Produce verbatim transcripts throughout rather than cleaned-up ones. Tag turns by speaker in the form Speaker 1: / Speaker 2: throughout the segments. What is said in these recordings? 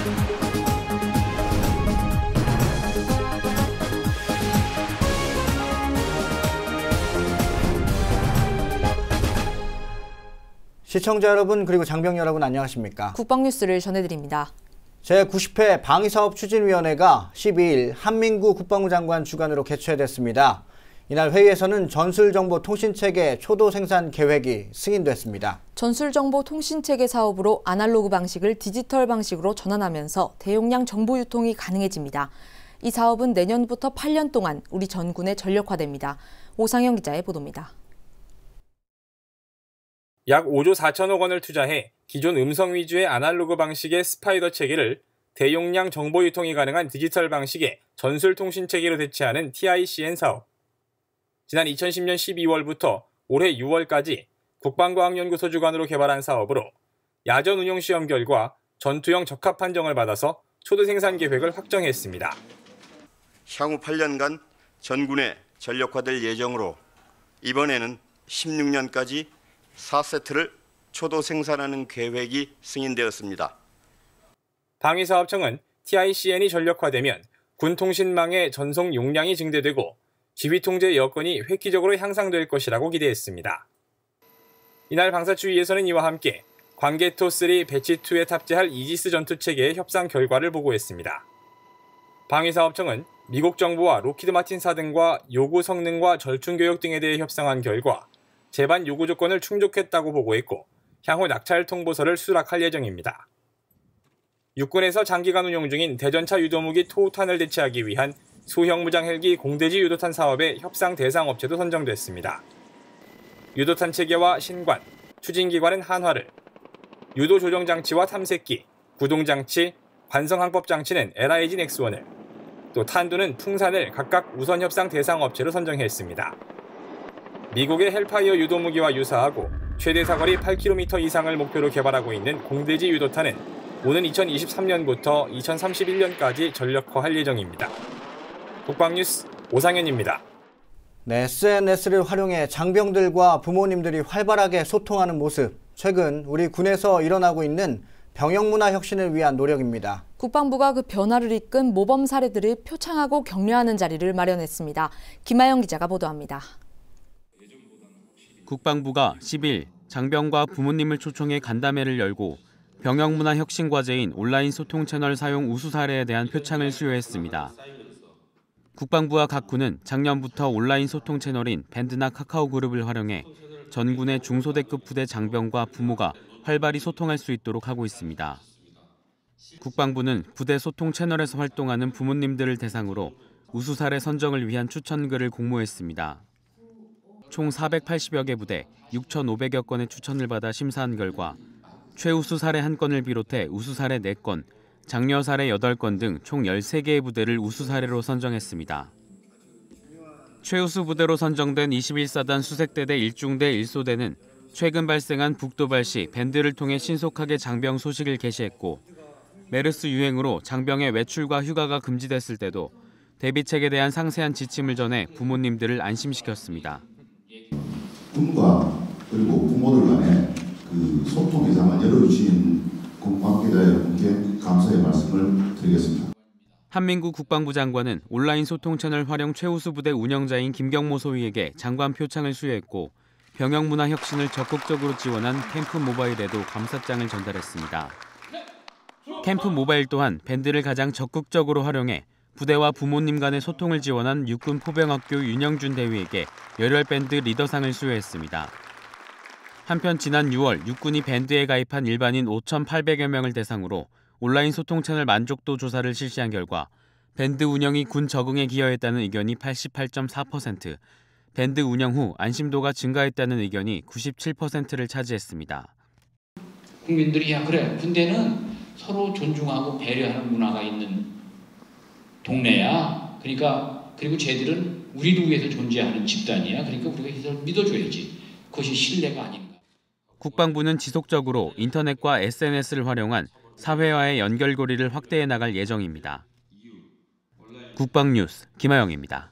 Speaker 1: 시청자 여러분 그리고 장병 여러분 안녕하십니까?
Speaker 2: 국방뉴스를 전해드립니다.
Speaker 1: 제구십 회 방위사업추진위원회가 십이일 한민구 국방부 장관 주관으로 개최됐습니다. 이날 회의에서는 전술정보통신체계 초도 생산 계획이 승인됐습니다.
Speaker 2: 전술정보통신체계 사업으로 아날로그 방식을 디지털 방식으로 전환하면서 대용량 정보 유통이 가능해집니다. 이 사업은 내년부터 팔 년 동안 우리 전군에 전력화됩니다. 오상영 기자의 보도입니다.
Speaker 3: 약 오조 사천억 원을 투자해 기존 음성 위주의 아날로그 방식의 스파이더 체계를 대용량 정보 유통이 가능한 디지털 방식의 전술통신 체계로 대체하는 티아이씨엔 사업. 지난 이천십 년 십이월부터 올해 유월까지 국방과학연구소 주관으로 개발한 사업으로 야전 운용 시험 결과 전투형 적합 판정을 받아서 초도 생산 계획을 확정했습니다.
Speaker 4: 향후 팔 년간 전군에 전력화될 예정으로 이번에는 십육 년까지 사 세트를 초도 생산하는 계획이 승인되었습니다.
Speaker 3: 방위사업청은 티아이씨엔이 전력화되면 군 통신망의 전송 용량이 증대되고 지휘 통제 여건이 획기적으로 향상될 것이라고 기대했습니다. 이날 방사추위에서는 이와 함께 광개토 쓰리 배치이에 탑재할 이지스 전투체계의 협상 결과를 보고했습니다. 방위사업청은 미국 정부와 로키드 마틴사 등과 요구 성능과 절충 교역 등에 대해 협상한 결과 제반 요구 조건을 충족했다고 보고했고 향후 낙찰 통보서를 수락할 예정입니다. 육군에서 장기간 운용 중인 대전차 유도무기 토우탄을 대체하기 위한 소형 무장 헬기 공대지 유도탄 사업의 협상 대상 업체도 선정됐습니다. 유도탄 체계와 신관, 추진기관은 한화를, 유도 조정 장치와 탐색기, 구동 장치, 관성 항법 장치는 엘아이지 넥스원을, 또 탄두는 풍산을 각각 우선 협상 대상 업체로 선정했습니다. 미국의 헬파이어 유도무기와 유사하고 최대 사거리 팔 킬로미터 이상을 목표로 개발하고 있는 공대지 유도탄은 오는 이천이십삼 년부터 이천삼십일 년까지 전력화할 예정입니다. 국방뉴스 오상현입니다.
Speaker 1: 네, 에스엔에스를 활용해 장병들과 부모님들이 활발하게 소통하는 모습. 최근 우리 군에서 일어나고 있는 병영문화 혁신을 위한 노력입니다.
Speaker 2: 국방부가 그 변화를 이끈 모범 사례들을 표창하고 격려하는 자리를 마련했습니다. 김하영 기자가 보도합니다.
Speaker 5: 국방부가 십일 장병과 부모님을 초청해 간담회를 열고 병영문화 혁신 과제인 온라인 소통 채널 사용 우수 사례에 대한 표창을 수여했습니다. 국방부와 각 군은 작년부터 온라인 소통 채널인 밴드나 카카오 그룹을 활용해 전군의 중소대급 부대 장병과 부모가 활발히 소통할 수 있도록 하고 있습니다. 국방부는 부대 소통 채널에서 활동하는 부모님들을 대상으로 우수 사례 선정을 위한 추천글을 공모했습니다. 총 사백팔십여 개 부대 육천오백여 건의 추천을 받아 심사한 결과 최우수 사례 한 건을 비롯해 우수 사례 네 건, 장려 사례 여덟 건 등 총 열세 개의 부대를 우수 사례로 선정했습니다. 최우수 부대로 선정된 이십일 사단 수색대대 일 중대 일 소대는 최근 발생한 북도발 시 밴드를 통해 신속하게 장병 소식을 게시했고 메르스 유행으로 장병의 외출과 휴가가 금지됐을 때도 대비책에 대한 상세한 지침을 전해 부모님들을 안심시켰습니다.
Speaker 6: 군과 그리고 부모들 간의 그 소통 기상을 열어주신 군 관계자 여러분께 감사의 말씀을 드리겠습니다.
Speaker 5: 한민구 국방부 장관은 온라인 소통 채널 활용 최우수 부대 운영자인 김경모 소위에게 장관 표창을 수여했고 병영문화 혁신을 적극적으로 지원한 캠프 모바일에도 감사장을 전달했습니다. 캠프 모바일 또한 밴드를 가장 적극적으로 활용해 부대와 부모님 간의 소통을 지원한 육군 포병학교 윤영준 대위에게 열혈 밴드 리더상을 수여했습니다. 한편 지난 유월 육군이 밴드에 가입한 일반인 오천팔백여 명을 대상으로 온라인 소통 채널 만족도 조사를 실시한 결과 밴드 운영이 군 적응에 기여했다는 의견이 팔십팔 점 사 퍼센트, 밴드 운영 후 안심도가 증가했다는 의견이 구십칠 퍼센트를 차지했습니다.
Speaker 7: 국민들이 야 그래 군대는 서로 존중하고 배려하는 문화가 있는 동네야. 그러니까 그리고 쟤들은 우리를 위해서 존재하는 집단이야. 그러니까 우리가 이들 믿어줘야지. 그것이 신뢰가 아닌가.
Speaker 5: 국방부는 지속적으로 인터넷과 에스엔에스를 활용한 사회와의 연결고리를 확대해 나갈 예정입니다. 국방뉴스 김하영입니다.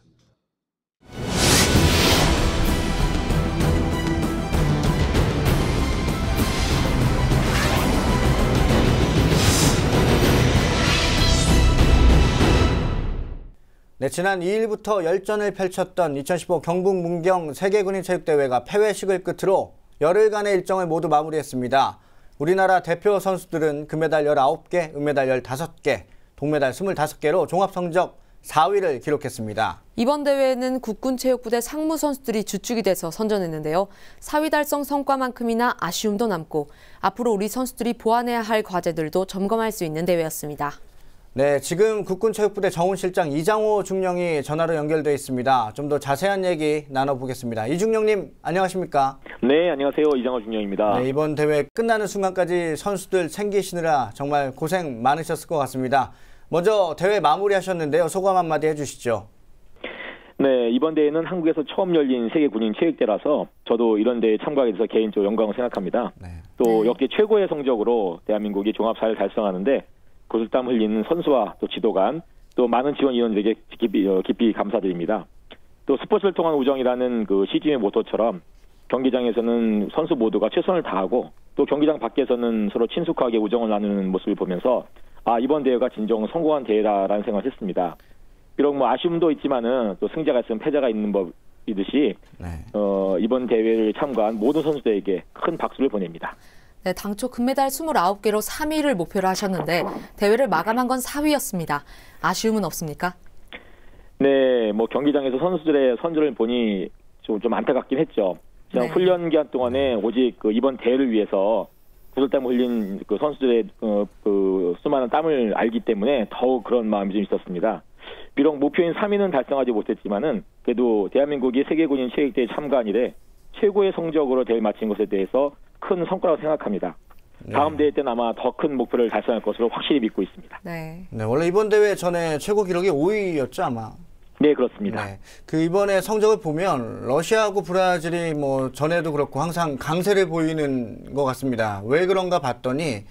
Speaker 1: 네, 지난 이 일부터 열전을 펼쳤던 이천십오 경북 문경 세계군인체육대회가 폐회식을 끝으로 열흘간의 일정을 모두 마무리했습니다. 우리나라 대표 선수들은 금메달 열아홉 개, 은메달 열다섯 개, 동메달 스물다섯 개로 종합성적 사 위를 기록했습니다.
Speaker 2: 이번 대회에는 국군체육부대 상무 선수들이 주축이 돼서 선전했는데요. 사 위 달성 성과만큼이나 아쉬움도 남고 앞으로 우리 선수들이 보완해야 할 과제들도 점검할 수 있는 대회였습니다.
Speaker 1: 네, 지금 국군체육부대 정훈실장 이장호 중령이 전화로 연결돼 있습니다. 좀 더 자세한 얘기 나눠보겠습니다. 이중령님, 안녕하십니까?
Speaker 8: 네, 안녕하세요. 이장호 중령입니다.
Speaker 1: 네, 이번 대회 끝나는 순간까지 선수들 챙기시느라 정말 고생 많으셨을 것 같습니다. 먼저 대회 마무리하셨는데요. 소감 한마디 해주시죠.
Speaker 8: 네, 이번 대회는 한국에서 처음 열린 세계군인체육대라서 저도 이런 대회에 참가하게 돼서 개인적으로 영광을 생각합니다. 네. 또 역대 최고의 성적으로 대한민국이 종합사를 달성하는데 고슬땀 흘리는 선수와 또 지도관, 또 많은 지원 인원들에게 깊이, 깊이 감사드립니다. 또 스포츠를 통한 우정이라는 그 시즌의 모토처럼 경기장에서는 선수 모두가 최선을 다하고 또 경기장 밖에서는 서로 친숙하게 우정을 나누는 모습을 보면서 아, 이번 대회가 진정 성공한 대회다라는 생각을 했습니다. 비록 뭐 아쉬움도 있지만은 또 승자가 있으면 패자가 있는 법이듯이 네. 어, 이번 대회를 참가한 모든 선수들에게 큰 박수를 보냅니다.
Speaker 2: 네, 당초 금메달 스물아홉 개로 삼 위를 목표로 하셨는데 대회를 마감한 건 사 위였습니다. 아쉬움은 없습니까?
Speaker 8: 네, 뭐 경기장에서 선수들의 선전을 보니 좀, 좀 안타깝긴 했죠. 네. 훈련 기간 동안에 오직 그 이번 대회를 위해서 구슬땀 흘린 그 선수들의 그, 그 수많은 땀을 알기 때문에 더욱 그런 마음이 좀 있었습니다. 비록 목표인 삼 위는 달성하지 못했지만은 그래도 대한민국이 세계군인 체육대회에 참가한 이래 최고의 성적으로 대회를 마친 것에 대해서 큰 성과라고 생각합니다. 네. 다음 대회 때는 아마 더 큰 목표를 달성할 것으로 확실히 믿고 있습니다.
Speaker 2: 네.
Speaker 1: 네, 원래 이번 대회 전에 최고 기록이 오 위였죠, 아마.
Speaker 8: 네, 그렇습니다.
Speaker 1: 네. 그 이번에 성적을 보면 러시아하고 브라질이 뭐 전에도 그렇고 항상 강세를 보이는 것 같습니다. 왜 그런가 봤더니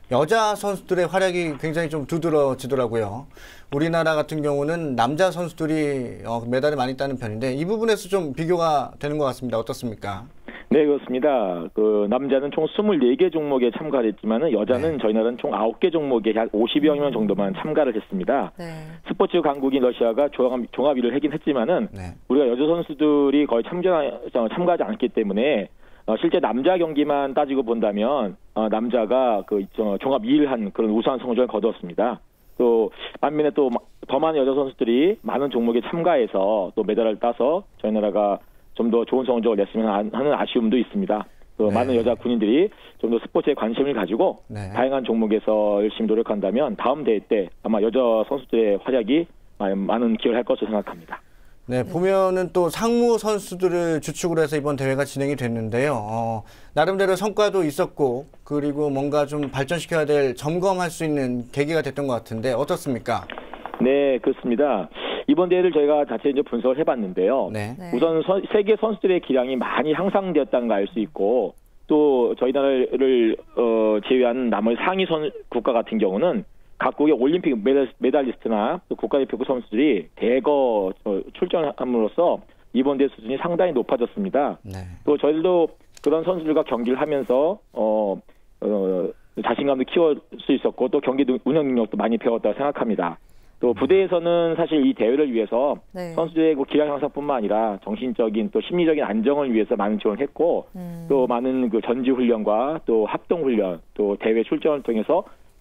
Speaker 1: 여자 선수들의 활약이 굉장히 좀 두드러지더라고요. 우리나라 같은 경우는 남자 선수들이 어, 메달이 많이 따는 편인데 이 부분에서 좀 비교가 되는 것 같습니다. 어떻습니까?
Speaker 8: 네, 그렇습니다. 그 남자는 총 스물네 개 종목에 참가를 했지만은 여자는 네. 저희 나라는 총 아홉 개 종목에 약 오십여 명 정도만 참가를 했습니다. 네. 스포츠 강국인 러시아가 종합, 종합 일 위를 하긴 했지만은 네. 우리가 여자 선수들이 거의 참가, 참가하지 않기 때문에 어, 실제 남자 경기만 따지고 본다면 어, 남자가 그 어, 종합 이 위를 한 그런 우수한 성적을 거두었습니다. 또 반면에 또 더 많은 여자 선수들이 많은 종목에 참가해서 또 메달을 따서 저희 나라가 좀 더 좋은 성적을 냈으면 하는 아쉬움도 있습니다. 또 네. 많은 여자 군인들이 좀 더 스포츠에 관심을 가지고 네. 다양한 종목에서 열심히 노력한다면 다음 대회 때 아마 여자 선수들의 활약이 많은 기여를 할 것으로 생각합니다.
Speaker 1: 네, 보면은 또 상무 선수들을 주축으로 해서 이번 대회가 진행이 됐는데요. 어, 나름대로 성과도 있었고 그리고 뭔가 좀 발전시켜야 될 점검할 수 있는 계기가 됐던 것 같은데 어떻습니까?
Speaker 8: 네, 그렇습니다. 이번 대회를 저희가 자체 이제 분석을 해봤는데요. 네. 우선 선, 세계 선수들의 기량이 많이 향상되었다는 걸 알 수 있고 또 저희 나라를 어, 제외한 나머지 상위 선 국가 같은 경우는 각국의 올림픽 메달, 메달리스트나 또 국가대표 선수들이 대거 어, 출전함으로써 이번 대회 수준이 상당히 높아졌습니다. 네. 또 저희들도 그런 선수들과 경기를 하면서 어, 어, 자신감도 키울 수 있었고 또 경기 운영 능력도 많이 배웠다고 생각합니다. 또 부대에서는 사실 이 대회를 위해서 네. 선수들의 기량 향상뿐만 아니라 정신적인 또 심리적인 안정을 위해서 많은 지원을 했고 음. 또 많은 그 전지 훈련과 또 합동 훈련 또 대회 출전을 통해서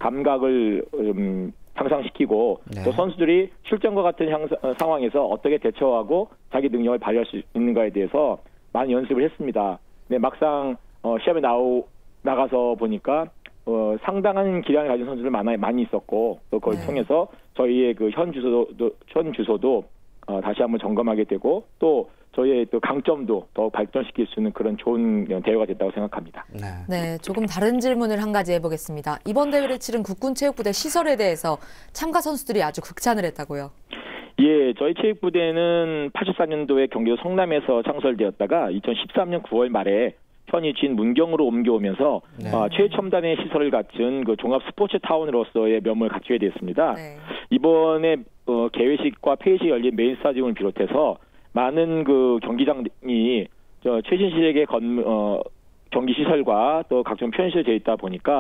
Speaker 8: 감각을 음, 향상시키고 네. 또 선수들이 출전과 같은 향상, 상황에서 어떻게 대처하고 자기 능력을 발휘할 수 있는가에 대해서 많이 연습을 했습니다. 네, 막상 어, 시합에 나오, 나가서 보니까 어, 상당한 기량을 가진 선수들 많이, 많이 있었고 또 그걸 네. 통해서 저희의 그 현 주소도 현 주소도 어, 다시 한번 점검하게 되고 또 저희의 또 강점도 더 발전시킬 수 있는 그런 좋은 대회가 됐다고 생각합니다.
Speaker 2: 네. 네, 조금 다른 질문을 한 가지 해보겠습니다. 이번 대회를 치른 국군체육부대 시설에 대해서 참가 선수들이 아주 극찬을 했다고요.
Speaker 8: 예, 저희 체육부대는 팔십사 년도에 경기도 성남에서 창설되었다가 이천십삼 년 구월 말에 현이 진 문경으로 옮겨오면서 네. 어, 최첨단의 시설을 갖춘 그 종합 스포츠 타운으로서의 면모를 갖추게 됐습니다. 네. 이번에 어, 개회식과 폐회식 열린 메인 스타디움을 비롯해서 많은 그 경기장이 저 최신 시력의 건, 어, 경기 시설과 또 각종 편의시설이 되어 있다 보니까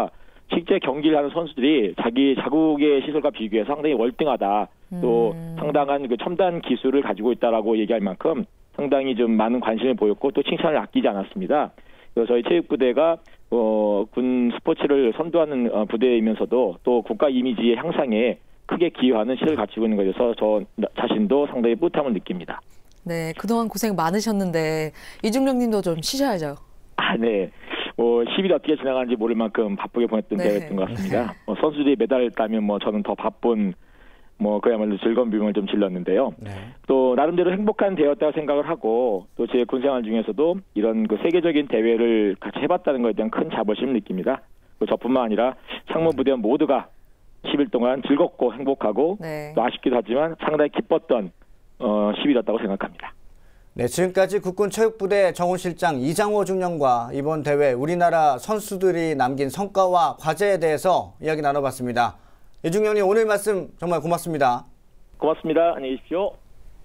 Speaker 8: 실제 경기를 하는 선수들이 자기 자국의 시설과 비교해서 상당히 월등하다. 또 음. 상당한 그 첨단 기술을 가지고 있다라고 얘기할 만큼 상당히 좀 많은 관심을 보였고 또 칭찬을 아끼지 않았습니다. 그래서 저희 체육부대가 어, 군 스포츠를 선도하는 어, 부대이면서도 또 국가 이미지의 향상에 크게 기여하는 실을 갖추고 있는 것에서 저 자신도 상당히 뿌듯함을 느낍니다.
Speaker 2: 네, 그동안 고생 많으셨는데 이중령 님도 좀 쉬셔야죠.
Speaker 8: 아, 네. 뭐 십 일이 어떻게 지나가는지 모를 만큼 바쁘게 보냈던 네. 때였던 것 같습니다. 어, 선수들이 메달을 따면 뭐 저는 더 바쁜 뭐 그야말로 즐거운 비용을 좀 질렀는데요. 네. 또 나름대로 행복한 대회였다고 생각을 하고 또 제 군생활 중에서도 이런 그 세계적인 대회를 같이 해봤다는 것에 대한 큰 자부심을 느낍니다. 저뿐만 아니라 상무부대원 모두가 십 일 동안 즐겁고 행복하고 네. 또 아쉽기도 하지만 상당히 기뻤던 어, 십 일이었다고 생각합니다.
Speaker 1: 네, 지금까지 국군체육부대 정훈실장 이장호 중령과 이번 대회 우리나라 선수들이 남긴 성과와 과제에 대해서 이야기 나눠봤습니다. 이중령님 오늘 말씀 정말 고맙습니다.
Speaker 8: 고맙습니다. 안녕히 계십시오.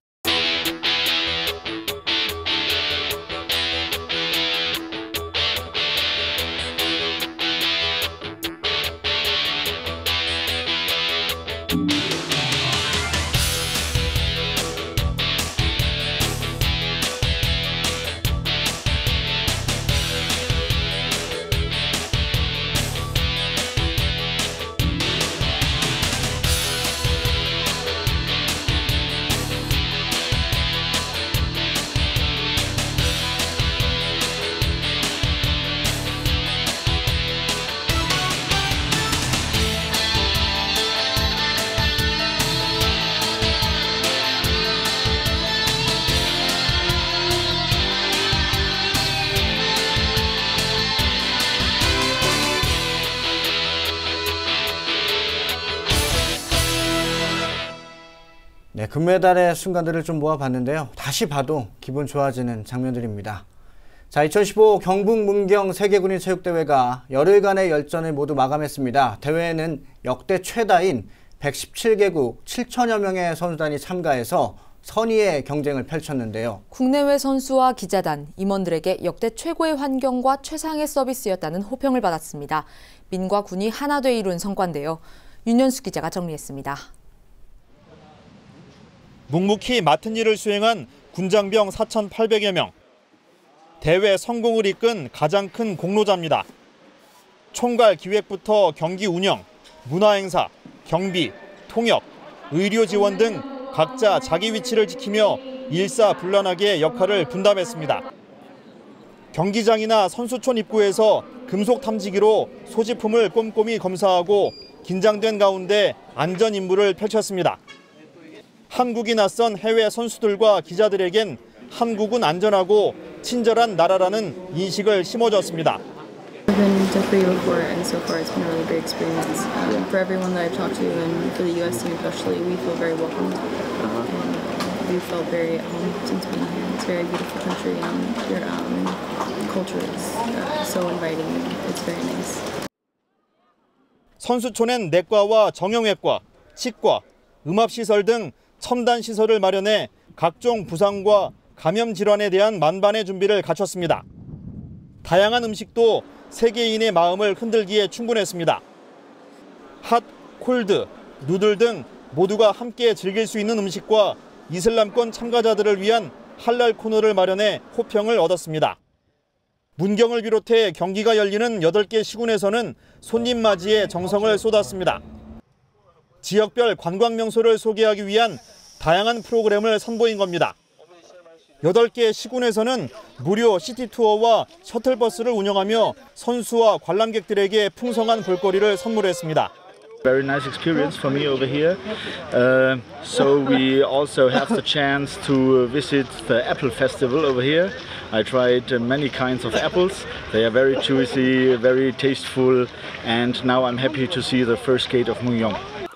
Speaker 1: 네, 금메달의 순간들을 좀 모아봤는데요. 다시 봐도 기분 좋아지는 장면들입니다. 자, 이천십오 경북 문경 세계군인 체육대회가 열흘간의 열전을 모두 마감했습니다. 대회에는 역대 최다인 백십칠 개국 칠천여 명의 선수단이 참가해서 선의의 경쟁을 펼쳤는데요.
Speaker 2: 국내외 선수와 기자단, 임원들에게 역대 최고의 환경과 최상의 서비스였다는 호평을 받았습니다. 민과 군이 하나 돼 이룬 성과인데요. 윤현수 기자가 정리했습니다.
Speaker 9: 묵묵히 맡은 일을 수행한 군장병 사천팔백여 명. 대회 성공을 이끈 가장 큰 공로자입니다. 총괄 기획부터 경기 운영, 문화행사, 경비, 통역, 의료 지원 등 각자 자기 위치를 지키며 일사불란하게 역할을 분담했습니다. 경기장이나 선수촌 입구에서 금속 탐지기로 소지품을 꼼꼼히 검사하고 긴장된 가운데 안전 임무를 펼쳤습니다. 한국이 낯선 해외 선수들과 기자들에겐 한국은 안전하고 친절한 나라라는 인식을 심어줬습니다.
Speaker 10: I've been to Korea before, and so far it's been a really great experience. Um, for everyone that I've talked to, and for the U S team especially, we feel very welcomed. And we felt very at home since being here. It's a very beautiful country, and your um, culture is uh, so inviting. It's very nice.
Speaker 9: 선수촌엔 내과와 정형외과, 치과, 음압시설 등 첨단 시설을 마련해 각종 부상과 감염 질환에 대한 만반의 준비를 갖췄습니다. 다양한 음식도 세계인의 마음을 흔들기에 충분했습니다. 핫, 콜드, 누들 등 모두가 함께 즐길 수 있는 음식과 이슬람권 참가자들을 위한 할랄 코너를 마련해 호평을 얻었습니다. 문경을 비롯해 경기가 열리는 여덟 개 시군에서는 손님 맞이에 정성을 쏟았습니다. 지역별 관광 명소를 소개하기 위한 다양한 프로그램을 선보인 겁니다. 여덟 개 시군에서는 무료 시티 투어와 셔틀버스를 운영하며 선수와 관람객들에게 풍성한 볼거리를 선물했습니다.
Speaker 11: Very nice experience for me over here. Uh, so we also have the chance to visit the apple festival over here. I tried many kinds of apples. They are very juicy, very tasteful, and now I'm happy to see the first gate of Mungyong.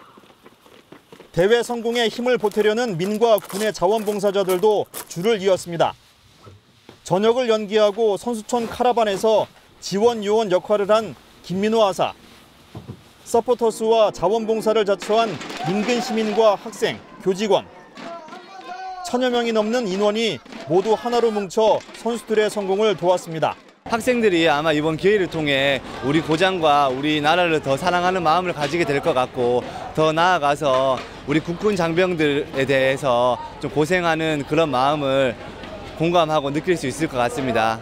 Speaker 9: 대회 성공에 힘을 보태려는 민과 군의 자원봉사자들도 줄을 이었습니다. 저녁을 연기하고 선수촌 카라반에서 지원 요원 역할을 한 김민호 하사, 서포터스와 자원봉사를 자처한 인근 시민과 학생, 교직원, 천여 명이 넘는 인원이 모두 하나로 뭉쳐 선수들의 성공을 도왔습니다.
Speaker 12: 학생들이 아마 이번 기회를 통해 우리 고장과 우리나라를 더 사랑하는 마음을 가지게 될 것 같고 더 나아가서 우리 국군 장병들에 대해서 좀 고생하는 그런 마음을 공감하고 느낄 수 있을 것 같습니다.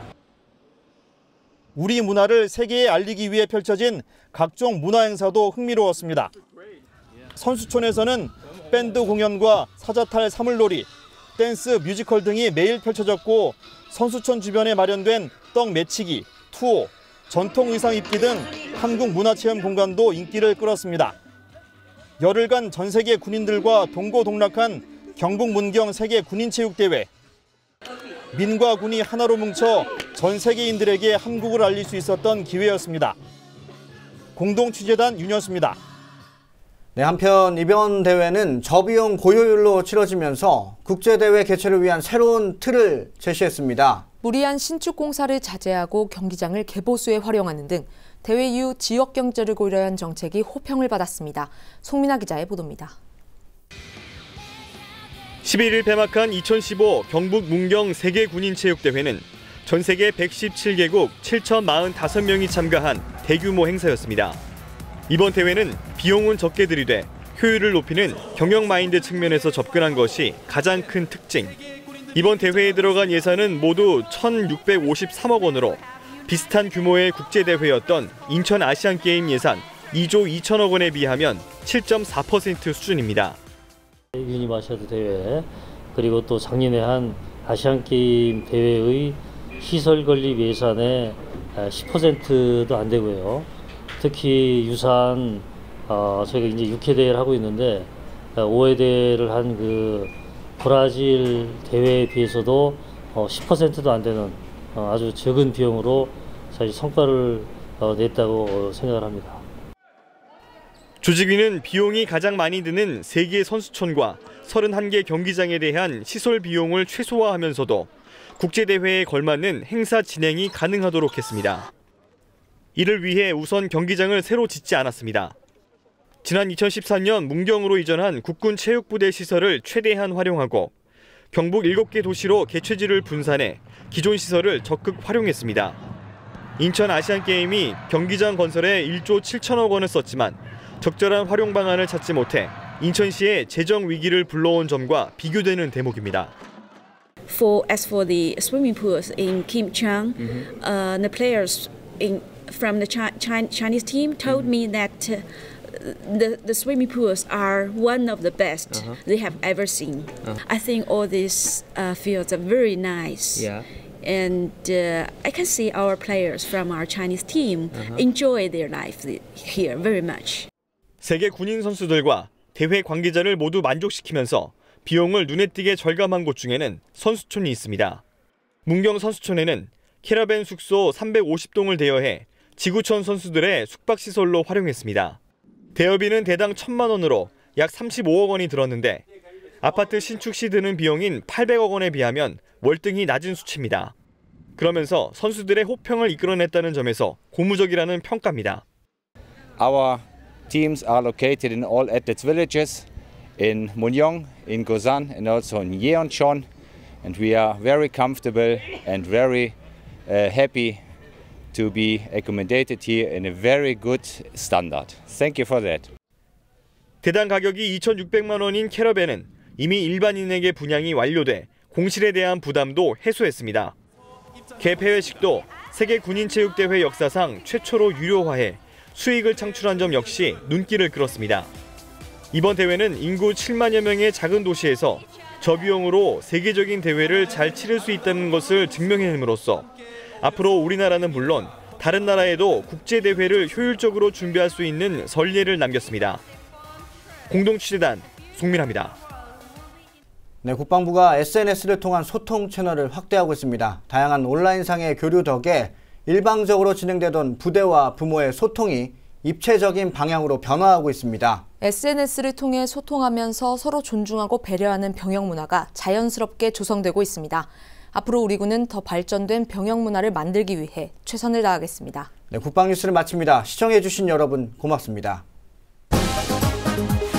Speaker 9: 우리 문화를 세계에 알리기 위해 펼쳐진 각종 문화 행사도 흥미로웠습니다. 선수촌에서는 밴드 공연과 사자탈 사물놀이, 댄스, 뮤지컬 등이 매일 펼쳐졌고 선수촌 주변에 마련된 떡 매치기, 투어, 전통 의상 입기 등 한국 문화체험 공간도 인기를 끌었습니다. 열흘간 전 세계 군인들과 동고동락한 경북 문경 세계 군인체육대회. 민과 군이 하나로 뭉쳐 전 세계인들에게 한국을 알릴 수 있었던 기회였습니다. 공동취재단 윤여수입니다.
Speaker 1: 네, 한편 이번 대회는 저비용 고효율로 치러지면서 국제대회 개최를 위한 새로운 틀을 제시했습니다.
Speaker 2: 무리한 신축 공사를 자제하고 경기장을 개보수에 활용하는 등 대회 이후 지역 경제를 고려한 정책이 호평을 받았습니다. 송민아 기자의 보도입니다.
Speaker 13: 십일 일 폐막한 이천십오 경북 문경 세계군인체육대회는 전 세계 백십칠 개국 칠천사십오 명이 참가한 대규모 행사였습니다. 이번 대회는 비용은 적게 들이되 효율을 높이는 경영 마인드 측면에서 접근한 것이 가장 큰 특징. 이번 대회에 들어간 예산은 모두 천육백오십삼억 원으로 비슷한 규모의 국제대회였던 인천 아시안게임 예산 이조 이천억 원에 비하면 칠 점 사 퍼센트 수준입니다.
Speaker 14: 유니버시아드 대회 그리고 또 작년에 한 아시안게임 대회의 시설 건립 예산의 십 퍼센트도 안 되고요. 특히 유산 어, 저희가 이제 육 회 대회를 하고 있는데 오 회 대회를 한 그 브라질 대회에 비해서도 어, 십 퍼센트도 안 되는 어, 아주 적은 비용으로 사실 성과를 어, 냈다고 생각을 합니다.
Speaker 13: 조직위는 비용이 가장 많이 드는 세 개 선수촌과 서른한 개 경기장에 대한 시설 비용을 최소화하면서도 국제대회에 걸맞는 행사 진행이 가능하도록 했습니다. 이를 위해 우선 경기장을 새로 짓지 않았습니다. 지난 이천십사 년 문경으로 이전한 국군 체육부대 시설을 최대한 활용하고 경북 일곱 개 도시로 개최지를 분산해 기존 시설을 적극 활용했습니다. 인천 아시안게임이 경기장 건설에 일조 칠천억 원을 썼지만 적절한 활용 방안을 찾지 못해 인천시의 재정 위기를 불러온 점과 비교되는 대목입니다.
Speaker 15: For as for the swimming pools in Kimchang, mm-hmm. uh, the players in from the Chi Chi Chinese team told mm-hmm. me that uh, the the swimming pools are one of the best uh-huh. they have ever seen. Uh-huh. I think all these uh, fields are very nice. Yeah. And uh, I can see our players from our Chinese team uh-huh. enjoy their life here very much.
Speaker 13: 세계 군인 선수들과 대회 관계자를 모두 만족시키면서 비용을 눈에 띄게 절감한 곳 중에는 선수촌이 있습니다. 문경 선수촌에는 캐러밴 숙소 삼백오십 동을 대여해 지구촌 선수들의 숙박시설로 활용했습니다. 대여비는 대당 천만 원으로 약 삼십오억 원이 들었는데 아파트 신축 시 드는 비용인 팔백억 원에 비하면 월등히 낮은 수치입니다. 그러면서 선수들의 호평을 이끌어냈다는 점에서 고무적이라는 평가입니다.
Speaker 16: Our teams are located in all athletes villages, in Munyong, in Gosan, and also in Yeoncheon, and we are very comfortable and very uh, happy to be accommodated here in a very good standard. Thank you for that.
Speaker 13: 대당 가격이 이천육백만 원인 캐러밴은 이미 일반인에게 분양이 완료돼 공실에 대한 부담도 해소했습니다. 개폐회식도 세계 군인체육대회 역사상 최초로 유료화해 수익을 창출한 점 역시 눈길을 끌었습니다. 이번 대회는 인구 칠만여 명의 작은 도시에서 저비용으로 세계적인 대회를 잘 치를 수 있다는 것을 증명해냄으로써 앞으로 우리나라는 물론 다른 나라에도 국제대회를 효율적으로 준비할 수 있는 선례를 남겼습니다. 공동취재단 송민아입니다.
Speaker 1: 네, 국방부가 에스엔에스를 통한 소통 채널을 확대하고 있습니다. 다양한 온라인상의 교류 덕에 일방적으로 진행되던 부대와 부모의 소통이 입체적인 방향으로 변화하고 있습니다.
Speaker 2: 에스엔에스를 통해 소통하면서 서로 존중하고 배려하는 병영 문화가 자연스럽게 조성되고 있습니다. 앞으로 우리 군은 더 발전된 병영 문화를 만들기 위해 최선을 다하겠습니다.
Speaker 1: 네, 국방뉴스를 마칩니다. 시청해주신 여러분 고맙습니다.